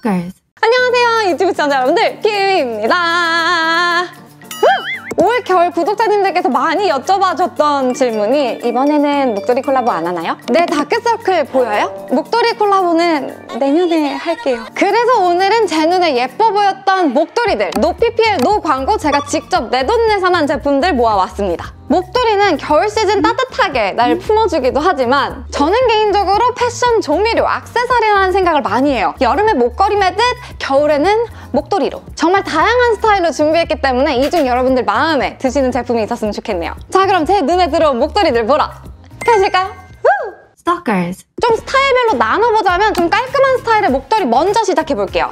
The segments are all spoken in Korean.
Stalkers. 안녕하세요 유튜브 시청자 여러분들, 키위입니다. 올 겨울 구독자님들께서 많이 여쭤봐줬던 질문이, 이번에는 목도리 콜라보 안 하나요? 네, 다크서클 보여요? 목도리 콜라보는 내년에 할게요. 그래서 오늘은 제 눈에 예뻐 보였던 목도리들, 노 PPL, 노 광고, 제가 직접 내돈내산한 제품들 모아왔습니다. 목도리는 겨울 시즌 따뜻하게 날 품어주기도 하지만 저는 개인적으로 패션, 조미료, 액세서리라는 생각을 많이 해요. 여름에 목걸이 매듯 겨울에는 목도리로 정말 다양한 스타일로 준비했기 때문에 이 중 여러분들 마음에 드시는 제품이 있었으면 좋겠네요. 자, 그럼 제 눈에 들어온 목도리들 보러 가실까요? Stalkers. 좀 스타일별로 나눠보자면 좀 깔끔한 스타일의 목도리 먼저 시작해볼게요.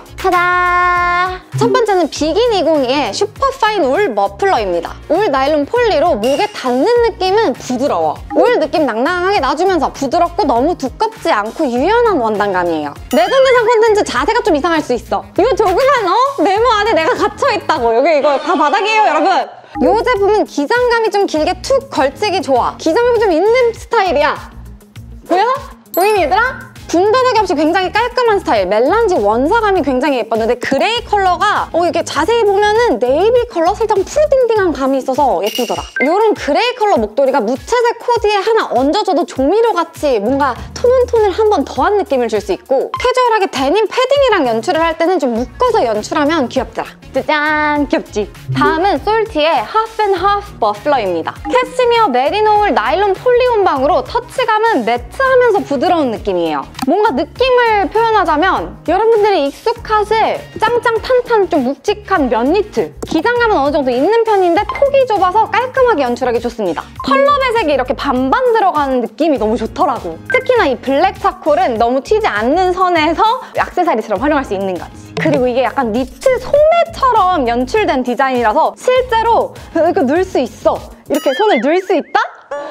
타다! 첫 번째는 비긴 202의 슈퍼파인 울 머플러입니다. 울 나일론 폴리로 목에 닿는 느낌은 부드러워. 울 느낌 낭낭하게 놔주면서 부드럽고 너무 두껍지 않고 유연한 원단감이에요. 내돈내산 콘텐츠 자세가 좀 이상할 수 있어. 이거 조그만 네모 안에 내가 갇혀있다고. 여기 이거 다 바닥이에요, 여러분. 이 제품은 기장감이 좀 길게 툭 걸치기 좋아. 기장감이 좀 있는 스타일이야. 보여? 보이니 얘들아? 군더더기 없이 굉장히 깔끔한 스타일. 멜란지 원사감이 굉장히 예뻤는데 그레이 컬러가 이렇게 자세히 보면은 네이비 컬러 살짝 푸딩딩한 감이 있어서 예쁘더라. 이런 그레이 컬러 목도리가 무채색 코디에 하나 얹어줘도 조미료같이 뭔가 톤온톤을 한 번 더한 느낌을 줄 수 있고, 캐주얼하게 데님 패딩이랑 연출을 할 때는 좀 묶어서 연출하면 귀엽더라. 짜잔! 귀엽지? 다음은 솔티의 하프 앤 하프 머플러입니다. 캐시미어 메리노 울 나일론 폴리 혼방으로 터치감은 매트하면서 부드러운 느낌이에요. 뭔가 느낌을 표현하자면 여러분들이 익숙하실 짱짱 탄탄 좀 묵직한 면 니트, 기장감은 어느 정도 있는 편인데 폭이 좁아서 깔끔하게 연출하기 좋습니다. 컬러 배색이 이렇게 반반 들어가는 느낌이 너무 좋더라고. 특히나 이 블랙 차콜은 너무 튀지 않는 선에서 액세서리처럼 활용할 수 있는 거지. 그리고 이게 약간 니트 소매처럼 연출된 디자인이라서 실제로 이렇게 넣을 수 있어. 이렇게 손을 넣을 수 있다?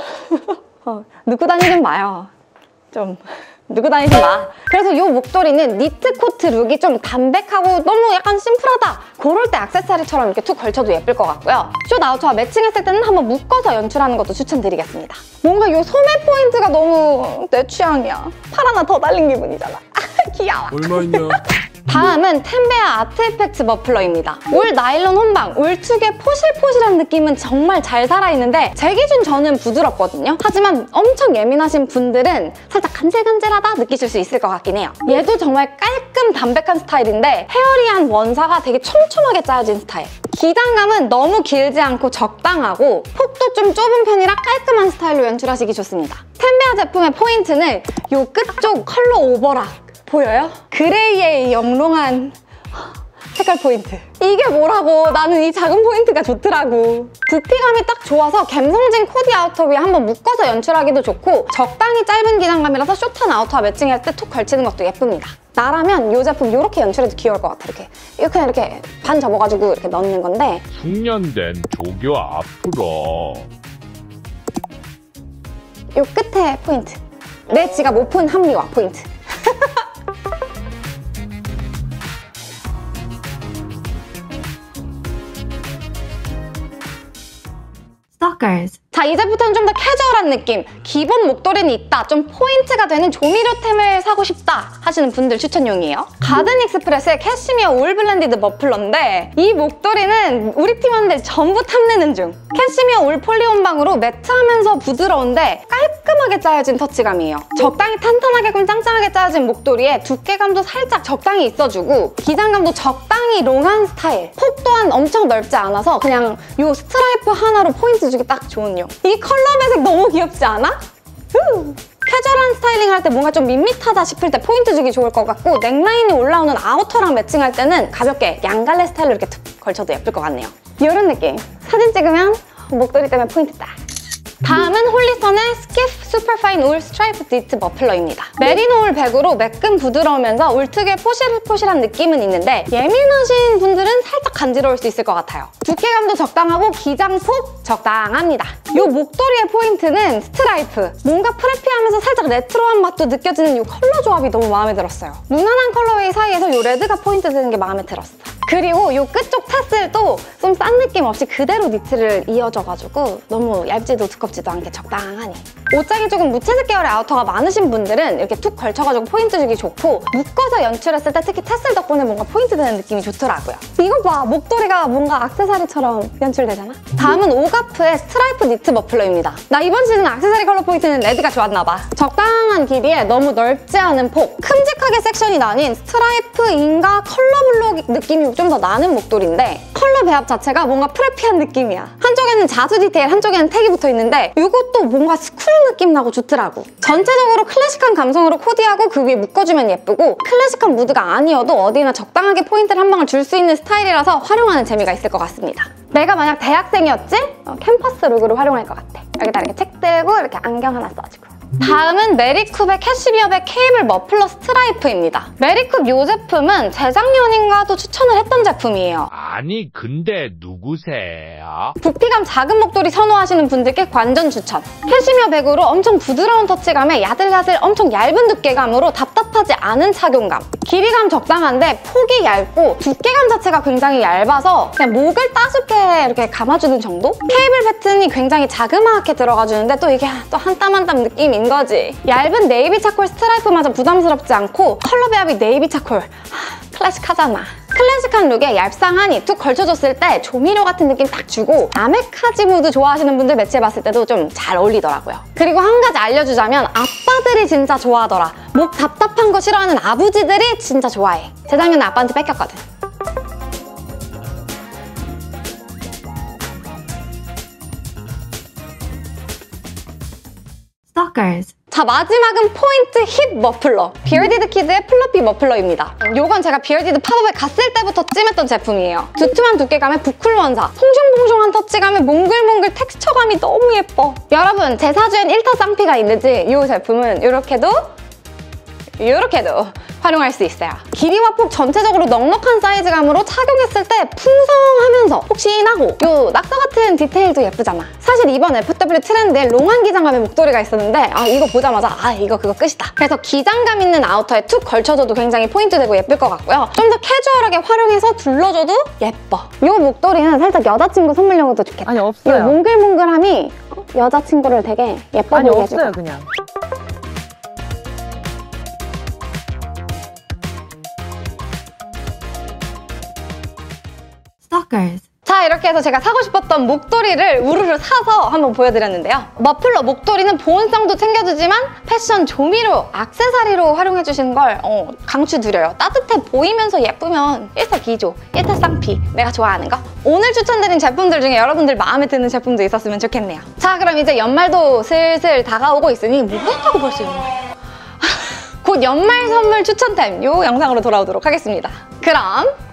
넣고 다니진 마요. 좀 누구 다니지 마. 그래서 이 목도리는 니트 코트 룩이 좀 담백하고 너무 약간 심플하다, 그럴 때 액세서리처럼 이렇게 툭 걸쳐도 예쁠 것 같고요. 숏 아우터와 매칭했을 때는 한번 묶어서 연출하는 것도 추천드리겠습니다. 뭔가 이 소매 포인트가 너무 내 취향이야. 팔 하나 더 달린 기분이잖아. 귀여워. 얼마있냐? 다음은 템베아 아트 이펙트 머플러입니다. 울 나일론 혼방, 울특의 포실포실한 느낌은 정말 잘 살아있는데 제 기준 저는 부드럽거든요. 하지만 엄청 예민하신 분들은 살짝 간질간질하다 느끼실 수 있을 것 같긴 해요. 얘도 정말 깔끔 담백한 스타일인데 헤어리한 원사가 되게 촘촘하게 짜여진 스타일. 기장감은 너무 길지 않고 적당하고 폭도 좀 좁은 편이라 깔끔한 스타일로 연출하시기 좋습니다. 템베아 제품의 포인트는 이 끝쪽 컬러 오버락 보여요? 그레이의 영롱한 색깔 포인트. 이게 뭐라고, 나는 이 작은 포인트가 좋더라고. 부피감이 딱 좋아서 갬성진 코디 아우터 위에 한번 묶어서 연출하기도 좋고, 적당히 짧은 기장감이라서 숏한 아우터와 매칭할 때 툭 걸치는 것도 예쁩니다. 나라면 이 제품 이렇게 연출해도 귀여울 것 같아. 이렇게 반 접어가지고 이렇게 넣는 건데, 숙련된 조교 앞으로 이 끝에 포인트. 내 지갑 오픈 합리화 포인트. Stalkers. 자, 이제부터는 좀 더 캐주얼한 느낌, 기본 목도리는 있다, 좀 포인트가 되는 조미료템을 사고 싶다 하시는 분들 추천용이에요. 가든 익스프레스의 캐시미어 울 블렌디드 머플러인데 이 목도리는 우리 팀원들 전부 탐내는 중. 캐시미어 울 폴리 혼방으로 매트하면서 부드러운데 깔끔하게 짜여진 터치감이에요. 적당히 탄탄하게끔 짱짱하게 짜여진 목도리에 두께감도 살짝 적당히 있어주고, 기장감도 적당히 롱한 스타일. 폭 또한 엄청 넓지 않아서 그냥 이 스트라이프 하나로 포인트 주기 딱 좋은 용. 이 컬러 배색 너무 귀엽지 않아? 캐주얼한 스타일링 할 때 뭔가 좀 밋밋하다 싶을 때 포인트 주기 좋을 것 같고, 넥라인이 올라오는 아우터랑 매칭할 때는 가볍게 양갈래 스타일로 이렇게 툭 걸쳐도 예쁠 것 같네요. 이런 느낌. 사진 찍으면 목도리 때문에 포인트다. 다음은 홀리선의 스키프 슈퍼파인 울 스트라이프 니트 머플러입니다. 메리노 울 백으로 매끈 부드러우면서 울 특유의 포실포실한 느낌은 있는데 예민하신 분들은 살짝 간지러울 수 있을 것 같아요. 두께감도 적당하고 기장폭 적당합니다. 이 목도리의 포인트는 스트라이프. 뭔가 프레피하면서 살짝 레트로한 맛도 느껴지는 이 컬러 조합이 너무 마음에 들었어요. 무난한 컬러웨이 사이에서 이 레드가 포인트 되는 게 마음에 들었어. 그리고 이 끝쪽 타슬도 좀 싼 느낌 없이 그대로 니트를 이어져가지고 너무 얇지도 두껍지도 않게 적당하니 옷장이 조금 무채색 계열의 아우터가 많으신 분들은 이렇게 툭 걸쳐가지고 포인트 주기 좋고 묶어서 연출했을 때 특히 태슬 덕분에 뭔가 포인트 되는 느낌이 좋더라고요. 이거 봐! 목도리가 뭔가 액세서리처럼 연출되잖아? 다음은 오가프의 스트라이프 니트 머플러입니다. 나 이번 시즌 액세서리 컬러 포인트는 레드가 좋았나봐. 적당한 길이에 너무 넓지 않은 폭, 큼직하게 섹션이 나뉜 스트라이프인가 컬러 블록 느낌이 좀 더 나는 목도리인데 컬러 배합 자체가 뭔가 프레피한 느낌이야. 한쪽에는 자수 디테일, 한쪽에는 택이 붙어있는데 이것도 뭔가 스쿨 느낌 나고 좋더라고. 전체적으로 클래식한 감성으로 코디하고 그 위에 묶어주면 예쁘고 클래식한 무드가 아니어도 어디나 적당하게 포인트를 한 방울 줄 수 있는 스타일이라서 활용하는 재미가 있을 것 같습니다. 내가 만약 대학생이었지? 캠퍼스 룩으로 활용할 것 같아. 여기다 이렇게 책 들고 이렇게 안경 하나 써주고. 다음은 메리쿱의 캐시미어백 케이블 머플러 스트라이프입니다. 메리쿱 이 제품은 재작년인가도 추천을 했던 제품이에요. 아니 근데 누구세요? 부피감 작은 목도리 선호하시는 분들께 완전 추천. 캐시미어 백으로 엄청 부드러운 터치감에 야들야들 엄청 얇은 두께감으로 답답하지 않은 착용감. 길이감 적당한데 폭이 얇고 두께감 자체가 굉장히 얇아서 그냥 목을 따숩게 이렇게 감아주는 정도? 케이블 패턴이 굉장히 자그마하게 들어가주는데 또 이게 또 한 땀 한 땀 느낌인 거지. 얇은 네이비 차콜 스트라이프마저 부담스럽지 않고 컬러 배합이 네이비 차콜. 클래식하잖아. 클래식한 룩에 얇상하니 툭 걸쳐줬을 때 조미료 같은 느낌 딱 주고 아메카지 무드 좋아하시는 분들 매치해봤을 때도 좀 잘 어울리더라고요. 그리고 한 가지 알려주자면 아빠들이 진짜 좋아하더라. 목 답답한 거 싫어하는 아버지들이 진짜 좋아해. 재작년에 아빠한테 뺏겼거든. Stalkers. 자, 마지막은 포인트 힙 머플러. 비얼디드 키드의 플러피 머플러입니다. 요건 제가 비얼디드 팝업에 갔을 때부터 찜했던 제품이에요. 두툼한 두께감의 부클 원사, 퐁숑퐁숑한 터치감의 몽글몽글 텍스처감이 너무 예뻐. 여러분, 제 사주엔 1타 쌍피가 있는지 이 제품은 이렇게도 활용할 수 있어요. 길이와 폭 전체적으로 넉넉한 사이즈감으로 착용했을 때 풍성하면서 폭신하고 요 낙서 같은 디테일도 예쁘잖아. 사실 이번 FW 트렌드에 롱한 기장감의 목도리가 있었는데 이거 보자마자 이거 그거 끝이다. 그래서 기장감 있는 아우터에 툭 걸쳐줘도 굉장히 포인트 되고 예쁠 것 같고요. 좀 더 캐주얼하게 활용해서 둘러줘도 예뻐. 요 목도리는 살짝 여자친구 선물용으로도 좋겠다. 아니 없어요. 이 몽글몽글함이 여자친구를 되게 예뻐 아니 보이게 해줄 없어요 것 같아. 그냥. Stalkers. 자, 이렇게 해서 제가 사고 싶었던 목도리를 우르르 사서 한번 보여드렸는데요. 머플러 목도리는 보온성도 챙겨주지만 패션 조미료, 액세서리로 활용해주시는 걸 강추드려요. 따뜻해 보이면서 예쁘면 일석이조, 일타쌍피, 내가 좋아하는 거. 오늘 추천드린 제품들 중에 여러분들 마음에 드는 제품도 있었으면 좋겠네요. 자, 그럼 이제 연말도 슬슬 다가오고 있으니 뭐였다고 벌써 연말이에요. 곧 연말 선물 추천 타임 요 영상으로 돌아오도록 하겠습니다. 그럼